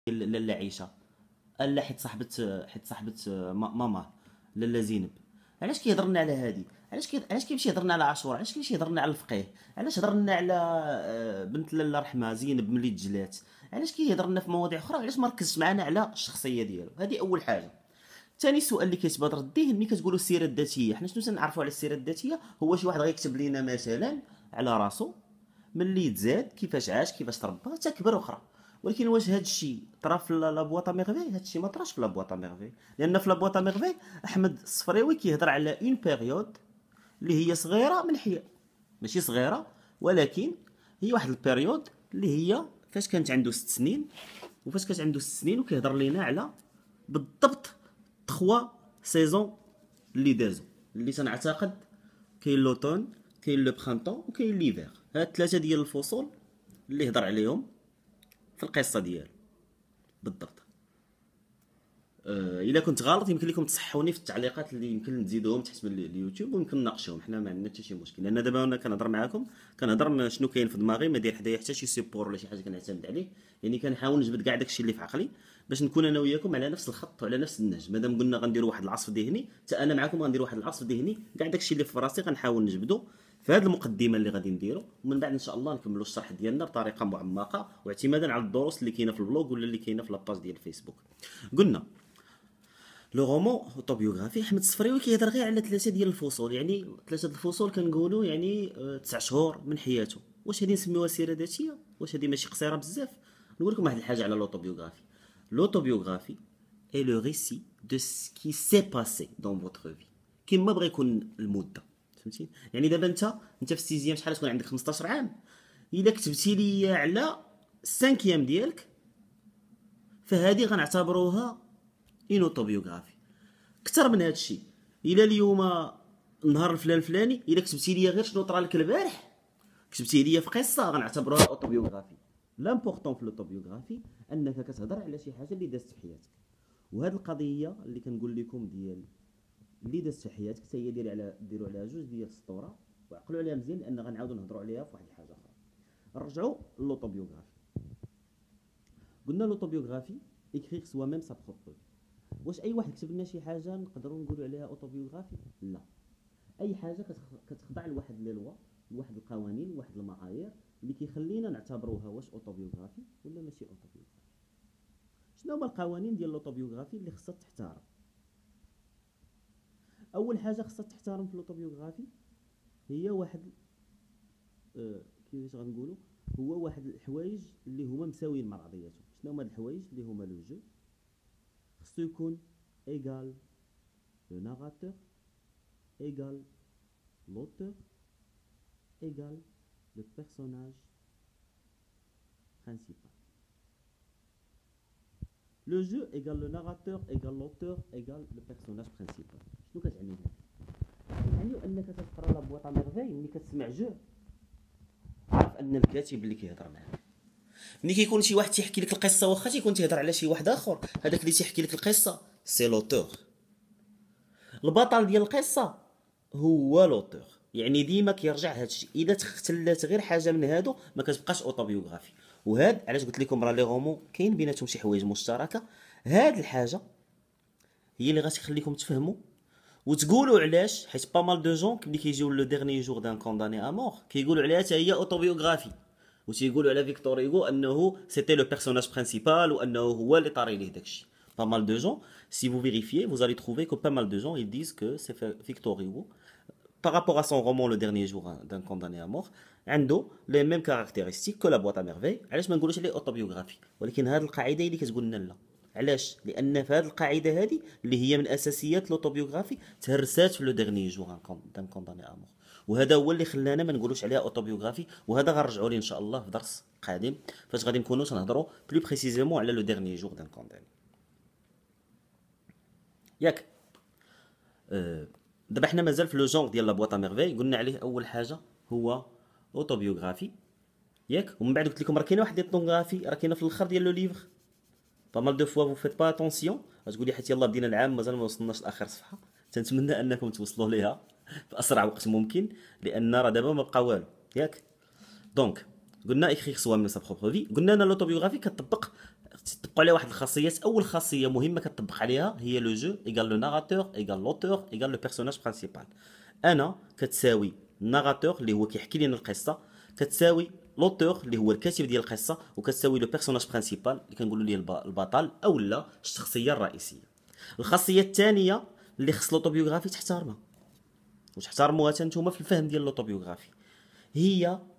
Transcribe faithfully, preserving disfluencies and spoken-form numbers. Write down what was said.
لاله عيشه. لا حيت صاحبه حيت صاحبه ما- ماما لاله زينب. علاش كيهضر لنا على هادي؟ علاش كي علاش كيمشي يهضر لنا على عاشوراء؟ علاش كيمشي يهضر لنا على الفقيه؟ علاش هضر لنا على آه، بنت لاله رحمه زينب ملي تجلات؟ علاش كيهضر لنا في مواضيع اخرى؟ علاش ما ركزش معنا على الشخصيه ديالو؟ هذه اول حاجه. ثاني سؤال اللي كيتبادر الذهن ملي كتقولوا السيره الذاتيه، حنا شنو تنعرفوا على السيره الذاتيه؟ هو شي واحد غيكتب لنا مثلا على راسو ملي تزاد، كيفاش عاش، كيفاش تربى، حتى كبر واخرى. ولكن واش هذا الشيء طرا في لا بواط ا ميرفي؟ هذا الشيء ما طراش في لا بواط ا ميرفي، لان في لا بواط ا ميرفي احمد الصفريوي كيهضر على اون بيريود اللي هي صغيره من حياه، ماشي صغيره ولكن هي واحد البيريود اللي هي فاش كانت عنده ست سنين، وفاش كانت عنده ست سنين وكيهضر لينا على بالضبط تخوا سيزون اللي دازو، اللي تنعتقد كاين لوطون، كاين لو برانتون، وكاين ليفير. هاد ثلاثه ديال الفصول اللي هضر عليهم في القصه ديالو بالضبط. آه، الا كنت غلط يمكن لكم تصحوني في التعليقات اللي يمكن نزيدوهم تحت من اليوتيوب ويمكن نناقشوهم، حنا ما عندنا حتى شي مشكل، لان دابا انا كنهضر معاكم كنهضر شنو كاين في دماغي، ما داير حدايا حتى شي سيبور ولا شي حاجه كنعتمد عليه. يعني كنحاول نجبد كاع داكشي اللي في عقلي باش نكون انا وياكم على نفس الخط وعلى نفس النهج. مادام قلنا غنديروا واحد العصف ذهني، حتى انا معكم غندير واحد العصف ذهني، كاع داكشي اللي في راسي غنحاول نجبدو في هذه المقدمه اللي غادي نديرو، ومن بعد ان شاء الله نكملوا الشرح ديالنا بطريقه معمقه واعتمادا على الدروس اللي كاينه في البلوغ ولا اللي كاينه في لاباج ديال الفيسبوك. قلنا لو رومون اوتوبيوغرافي احمد الصفريوي كيهضر غير على ثلاثه ديال الفصول، يعني ثلاثه الفصول كنقولوا يعني آه، تسع شهور من حياته. واش هذه نسميوها سيره ذاتيه؟ واش هذه ماشي قصيره بزاف؟ نقول لكم واحد الحاجه على لوتوبيوغرافي. لوتوبيوغرافي اي لو ريسي دو سكي سي باسي دون فوتر في، كيما بغى يكون المده، فهمتي؟ يعني دابا انت انت في السيزيام شحال تكون عندك خمسطاش عام، الا كتبتي لي على السانكيام ديالك فهذه غنعتبروها اين اوتوبيوغرافي. اكثر من هذا الشيء، الى اليوم النهار الفلان الفلاني الا كتبتي لي غير شنو طرا لك البارح، كتبتي لي في قصه غنعتبروها اوتوبيوغرافي. لامبورطون في الاوتوبيوغرافي انك كتهضر على شي حاجه اللي دازت في حياتك. وهذه القضيه اللي كنقول لكم ديال اللي دازت في حياتك حتى هي ديري على ديروا عليها جوج ديال السطوره وعقلوا عليها مزيان، لان غنعاودوا نهضروا عليها في واحد الحاجه اخرى. نرجعوا للاوتوبيوغرافي. قلنا لوتوبيوغرافي écrire soi-même sa propre vie. واش اي واحد كتب لنا شي حاجه نقدروا نقولوا عليها اوتوبيوغرافي؟ لا. اي حاجه كتخضع لواحد لي لوا، لواحد القوانين، لواحد المعايير اللي كيخلينا نعتبروها واش اوتوبيوغرافي ولا ماشي اوتوبيوغرافي. شنو هما القوانين ديال الاوتوبيوغرافي اللي خصها تحترم؟ اول حاجه خصها تحترم في الاوتوبيوغرافي هي واحد آه كيفاش غنقولوا، هو واحد الحوايج اللي هما مساويين مع بعضياتهم. شنو هما الحوايج اللي هما؟ لو جو خصو يكون égal le narrateur égal l'auteur égal le personnage principal. Le jeu égal le narrateur égal l'auteur égal le personnage principal. شنو كتعني هذا؟ يعني انك تقرا لا بواط ا ميرفي ملي كتسمع جو عارف ان الكاتب اللي كيهضر معاك. ملي كيكون شي واحد تيحكي لك القصه واخا تيكون تيهضر على شي واحد اخر، هذاك اللي تيحكي لك القصه سي لوتور. البطل ديال القصه هو لوتور. يعني ديما كيرجع هذا الشيء، اذا تختلات غير حاجه من هادو ما كتبقاش اوتوبيوغرافي. وهاد علاش قلت لكم راه لي رومون كاين بيناتهم شي حوايج مشتركه. هاد الحاجه هي اللي غتخليكم تفهموا وتقولوا علاش، حيت با مال دو جون ملي كيجيو لو ديرني جور دان كونداني ا مور كيقولوا عليها حتى هي اوتوبيوغرافي، وتيقولوا على فيكتور هيغو انه سيتي لو بيرسوناج برينسيبال وانه هو اللي طاري ليه داكشي. Pas mal de gens, si vous vérifiez, vous allez trouver que pas mal de gens ils disent que c'est Victor Hugo par rapport à son roman Le Dernier Jour d'un condamné à mort عنده les mêmes caractéristiques que La Boîte à Merveilles. علاش ما نقولوش عليه اوتوبيوغرافي؟ ولكن هذه القاعده اللي كتقول لنا لا. علاش؟ لان في هذه القاعده هذه اللي هي من اساسيات الاوتوبيوغرافي تهرسات في لو ديرني جور دان كونداني ا مور، وهذا هو اللي خلانا ما نقولوش عليها اوتوبيوغرافي. وهذا غنرجعوا ليه ان شاء الله في درس قادم فاش غادي نكونوا تنهضروا بلو بريسيزيمون على لو ديرني جور دان كونداني. ياك أه دابا حنا مازال في لو جونغ ديال لا بواط ا ميرفي. قلنا عليه اول حاجه هو اوتوبيوغرافي ياك، ومن بعد قلت لكم راه كاينه واحد الاثنوغرافي راه كاينه في الاخر ديال لو ليفر. با مال دو فوا فو فيت با اتونسيون، غتقول لي حيت يلاه بدينا العام مازال ما وصلناش لاخر صفحه. تنتمنى انكم توصلوا ليها في اسرع وقت ممكن، لان راه دابا ما بقى والو ياك. دونك قلنا اكريغ سوا من سا بروبر في. قلنا انا لوتوبيوغرافي كتطبق تطبقوا عليها واحد الخاصيات. اول خاصيه مهمه كتطبق عليها هي لو جو ايغال لو ناراتور ايغال لوتور ايغال لو بيرسوناج برينسيبال. انا كتساوي الناراتور اللي هو كيحكي لنا القصه، كتساوي لوتور اللي هو الكاتب ديال القصه، وكتساوي لو بيرسوناج برينسيبال اللي كنقولوا ليه البطل او لا الشخصيه الرئيسيه. الخاصيه الثانيه اللي خص لوطوبيوغرافي تحترمها وتحترموها حتى نتوما في الفهم ديال لوطوبيوغرافي، هي